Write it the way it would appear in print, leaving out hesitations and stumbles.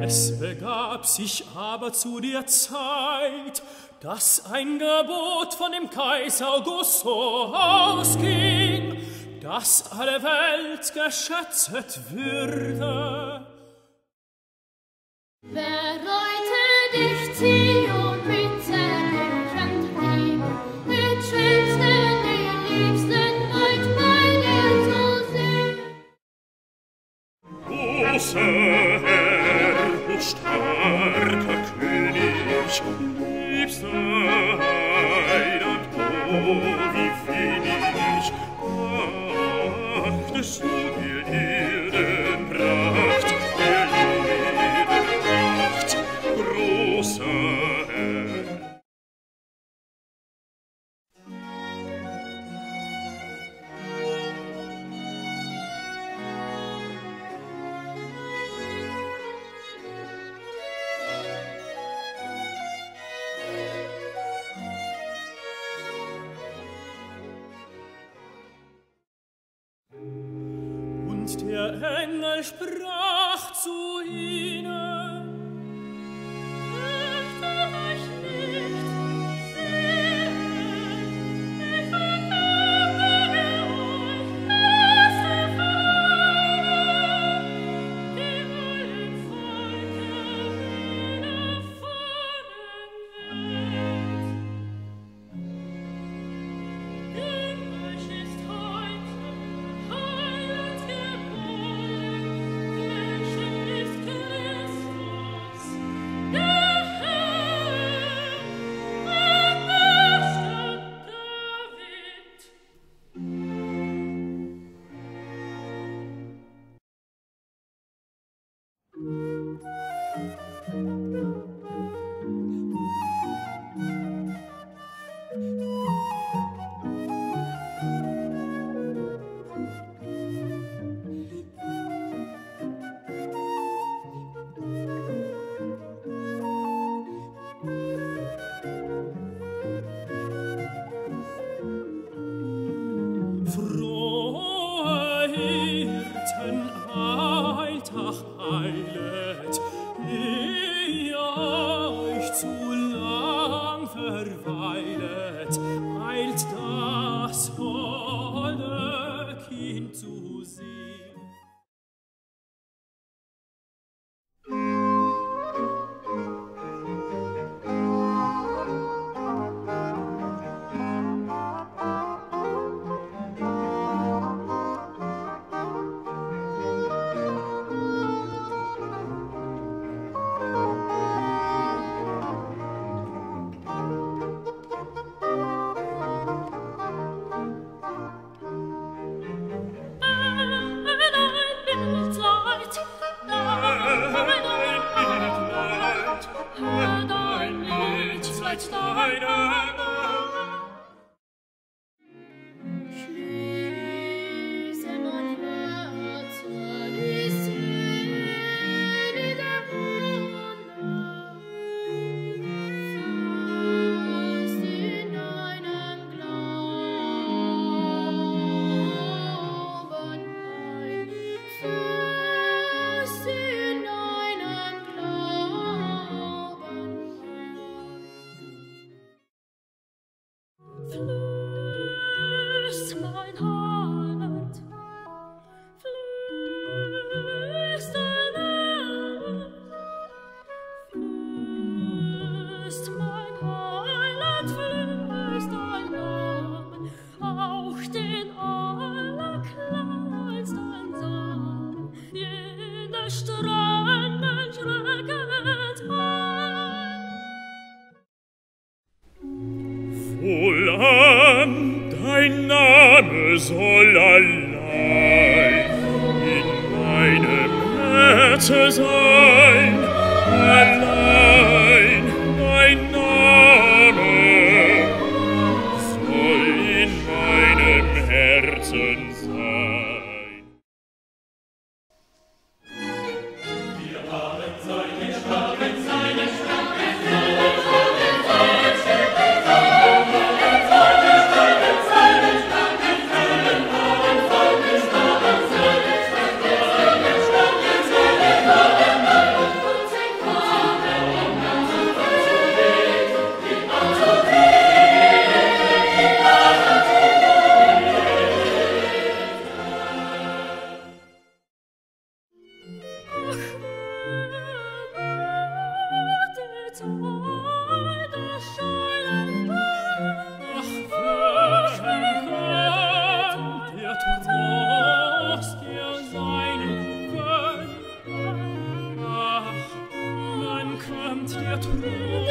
Es begab sich aber zu der Zeit, dass ein Gebot von dem Kaiser August so ausging, dass alle Welt geschätzet würde. Bereute dich, Zion, mit zerbrechend Lieb, mit schönsten, die liebsten Leut bei dir zu sehen. Großer Herr, o starker König, liebster Heiland, oh, wie wenig achtest du der Erdenpracht, großer Herr. Und der Engel sprach zu ihnen: Fürchtet euch nicht, siehe, ich verkündige euch große Freude, die allen Völkern widerfahren wird. Denn euch ist heute Heiland geboren, welcher ist Christus, der Herr, in der Stadt David. Frohe Hirten, eilt, ach, eilet, ihr euch zu lang verweilet, eilt das holde Kind zu sehen. Schließe mein Herz für die selige Wunder, fest in deinem Glauben ein, fest in deinem Glauben ein. Flößt mein Heiland, flößt dein Namen, flößt mein Heiland, flößt dein Namen, auch den allerkleinsten Samen, jene Stranden schreckend ein. Wohlan, dein Name soll allein in meinem Herzen sein, allein dein Name soll in meinem Herzen sein. Wir haben seine Sprache, seine Sprache, Seine wir trug